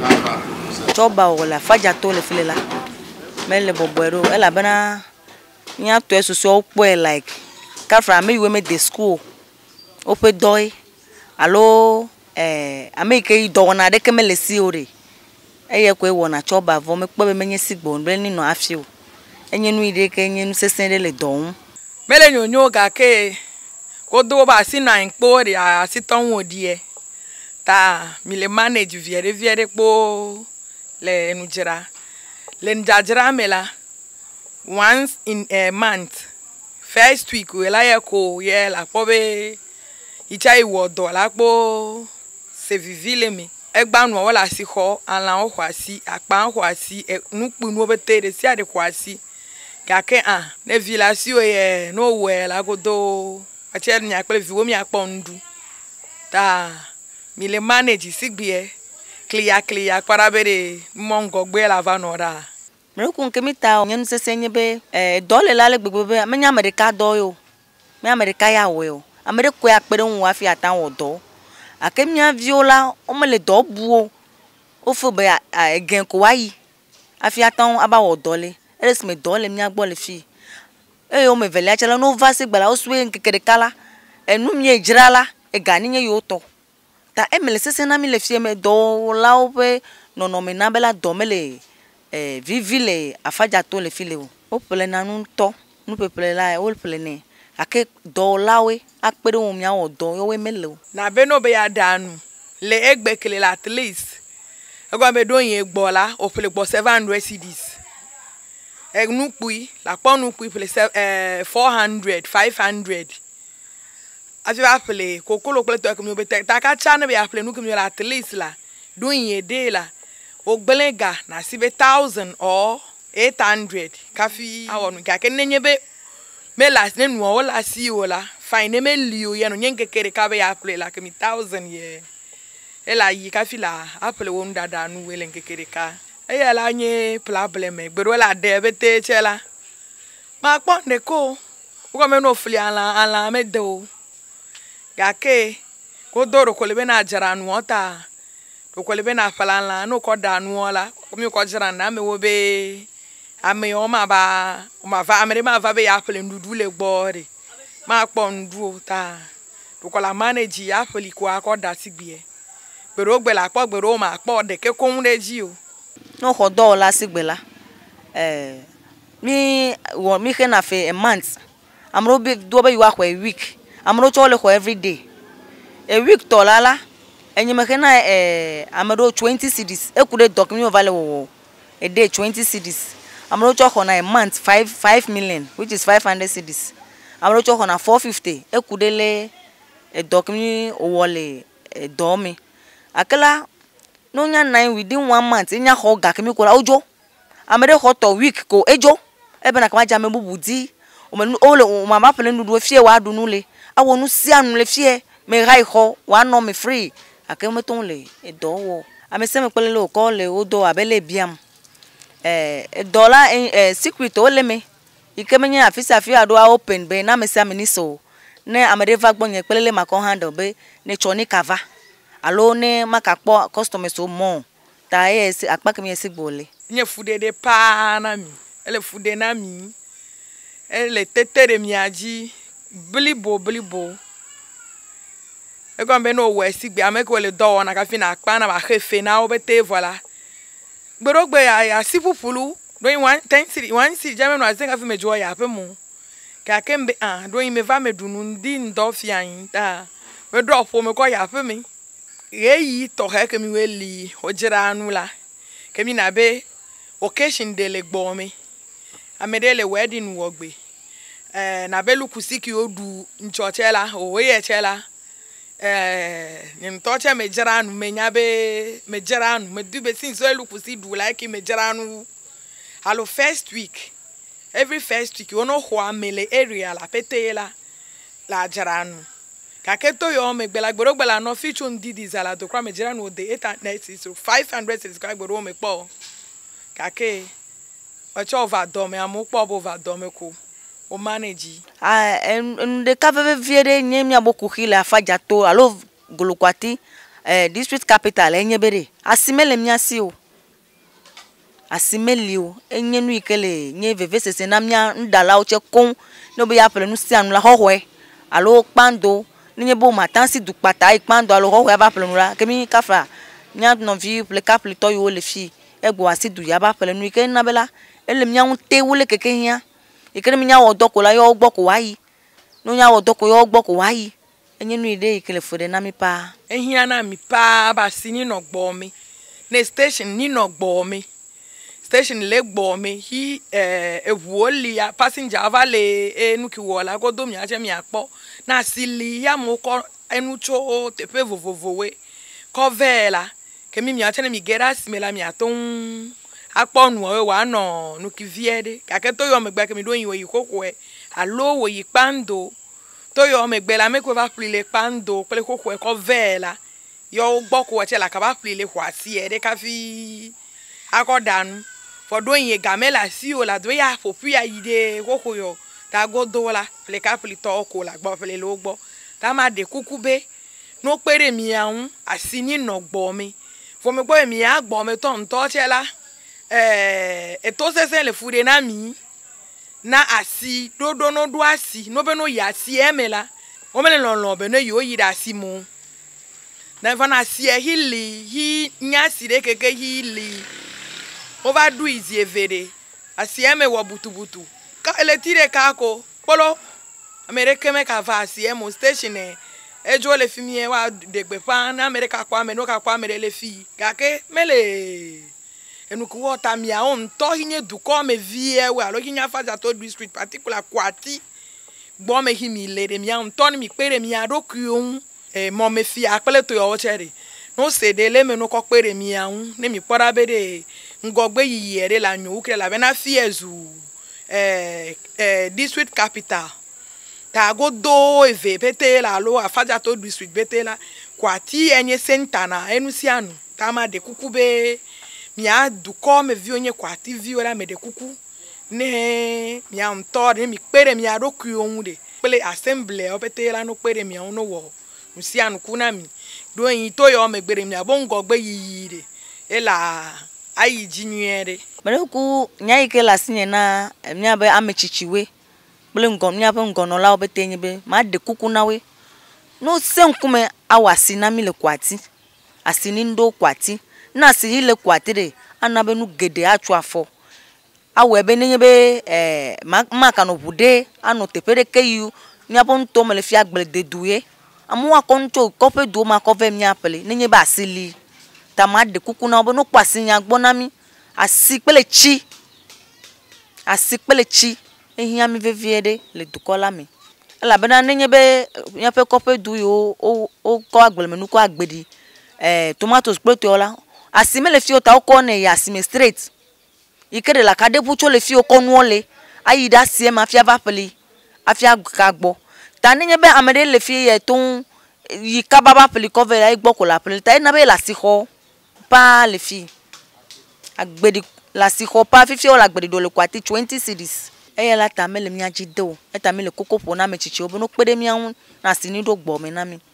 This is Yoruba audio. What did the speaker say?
Choba wala faja to le file la. Mele boboero ela bana nya to esusu opo like ka fra me we me the school. Ope doi alo ameke do na de kemele si ore. Eye ko e wona choba vo me kpo be menye sigbo nbe ni no afio. Enye nu ide ke enye nu sesen le don. Mele nyonyo ga ke ko do ba si na npo re asiton odie. Ta mi le manage viere po le nujira. Le njajira mela once in a month. First week we la ko ye la po be icha iwo do la po se vivile mi. Egba nu wala si ho ala o hwasi akpa hwasi nupu nu obetere si ade hwasi. Ga ke ne vilasi o ye no we la go do a cher nya pe vi wo mi akpondu. Ta mi le manage sigbie clear para bere mongo gbe la vanora Me ku nke mita onye sese nyebe dole la le gbegbe me nya America do yo me America ya we o America ya pere nwa afi atan wodo akemia viola o me le do buo o fo be egen ko wayi afi atan aba wodo le eres me dole mi agbo le fi o me vele achala no vase gbala o suwe nkekere kala enu mi ejirala e gani nye yo to ta emele sese na mi le fie me do la ope no me na bela do mele vivile afaja to le file o pele na nu to nu pepele la o pele ne ake do lawe akpere o mi awon do yo we mele na be no be ya danu le egbekele la at least egwa me do yin egbola o pele gbo 700 cedis egnu pui la ponu pui pele 400 500 afi ba pele kokolo pele to ekumi be ta ka cha na be ya pele nu kumi la at least la do yin de la ogbelega na sibe 1000 or 800 kafi awonu ga ke nenyebe me la nenu o la si o la fine me liu ye no nyenke kere ka be ya pele la kemi 1000 ye ela yi kafi la apele won dada nu wele nkekere ka eya la nye problem gbero la de bete chela ma pon de ko ko me no fli ala me de o ga ke ko doro ko le be na jara nu ota ko le be na falala no ko da nu ola ko mi ko jara na me wo be ame o ma ba o ma va amere ma va be ya pele ndudu le gbore ma pon ndu ta ko la manage ya pele ko akoda sigbie gbero gbe la po gbero ma po de ke ko nre ji o no ho do la sigbela mi ke na fe a month amro be do be you a week amro chole ko every day a week to lala enyi me ke na amro 20 cedis ekude document ovale wo a day 20 cedis amro cho na a month 5 million which is 500 cedis amro cho na 450 ekude le a document owole do mi akela no nya 9 within 1 month nya ho ga kemi ko la ojo amere ho to week ko ejo ebe na kama jame bubudi o me ole o mama pele ndu fie wa du nule awonu si anu le fie me rai ho wa no me free akeme ton le edo wo amese me pele lo ko le odo abele biam dollar secret o le me ikeme nya afisa fi ado open be na me se amini so ne amere va gbonye pele le makon handle be ne choni cover alo ne makakpo customers so mo ta yes akpa kemi esigbole nye fude de pa na mi ele fude na mi ele tetere mi aji blibo e ko be no we sigbe ameko le do na ka fi na akpa na ba hefe na obete voilà gberogbe ya sipupulu do yin 1 si jame no azenga fi mejo ya pe mu ka kembe do yin me va medunu ndi ndo fi an ta we drop me ko ya pe mi yeyi to he kemi weli ojira anu la kemi na be occasion de le gbo mi amede le wedding wo gbe na be lukusiki odu nchochela o ye chela nim toche mejira anu menya be mejira anu medube sin so lukusi du like mejira anu hello first week every first week you know ho amele area la petela la jara anu kaketo yo me gbela gboro gbela no fichu ndidi zala do kwa mejira no de 890 so 500 subscribe gboro me po kake ocho overdome me amu po overdome ko o manage en de kave viere nyemia boku hile afaja to alo gulukwati district capital enyebere asimele miasi o asimeli o enyenu ikele nye vevesese na mia ndala oche kon no be ya pele nu si anu la hohwe alo kpando nye bo matansi du pata ikpando alo hohwe ba pele nu la kemi kafa nya no vi ple kapli to yo le fi egbo asidu ya ba pele nu ike na bela ele mia un te wole keke hia ikele mia wo doko la yo gboko wayi no nya wo doko yo gboko wayi enyenu ide ikele fode na mi pa ehia na mi pa ba sini no gbo mi ne station ni no gbo mi station le gbo mi hi evuoli ya passenger avale enu ki wola go do mi aje mi apo na sili ya mo ko enu cho tepe vovovowe ko vela kemi mi ache na mi geras me la mi aton apo nu we wa no nu ki viede ka ke to yo me gba kemi do yin we yikoko e alo wo yipando to yo me gbe la me ko ba plile pando pele koko e ko vela yo gboko wa che la ka ba plile kwa si e de ka fi akodanu for doing ye gamela si o la do ya fopu ya ide koko yo ta go do la ple ka ple to ko la gbo ple lo gbo ta ma de kukube no pere mi ahun asini no gbo mi fo me gbo mi agbo me to nto che la eto sese le fude na mi na asi dodo no do asi no be no ya si emela o me le lon be no yo yi da si mu na fa na si e hili hi nya si de keke hili overdo is evere asieme wo butubutu ka eletire ka ko polo america me ka va asiemo station ejo le fimie wa degbe pa na america kwa me no ka kwa me le fi ka ke mele enuku wota mi a on to hinye du ko me vie we alo hinya fa za to district particular kwati gbo me himi le de mi a on to ni mi pere mi a do kuon mo me fi apele to yo chere no se de le me no ko pere mi a un ne mi pora be de ngogbe yiyere la nyu ukre la bena fiezu district capital ta go do eve pete la lo afaja to district bete la kwati enye sentana enusianu ta ma de kukube mi a du ko me vi onye kwati vi wala me de kuku ne mi a nto ne mi pere mi a do ku ohun de pele assembly o pete la no pere mi a no wo nusianu kuna mi do yin to yo me gbere mi abo ngogbe yiyire ela ayi jinuere Bereku nyai ke la sinye na mnya be amechichiwe bele ngon mnya be ngono la obetenye be ma de kuku nawe no se nkume awasi na mi le kwati asini ndo kwati na si ile kwati de anabe nu gede atu afo awe be nenye be maka no bude anu tepere keyu nya bo nto mele fi agbele de duye amu akonto kope du ma kove mnya pele nenye ba asili ta de kuku na obo no kwasi nya gbona mi asikpele chi ehia mi veviede le dukola mi ala bena nenye be nya pe kope du yo o ko agbele menu ko agbedi tomatoes plate ola asime le fi o ta o ko ne ya asime straight ikere la kade pucho le fi o ko nu ole ayi da sie ma fi ava peli afia gagbo ta nenye be amede le fi ye ton yi kababa peli cover ai gboko la peli ta na be la si ho pa le fi agbedi la si ho pa fifi o la agbedi do le kwati 20 cedis eya la ta mele mi ajido e ta mele kokoko na me chichi obo no pede mi ahun na sini do gbo mi na mi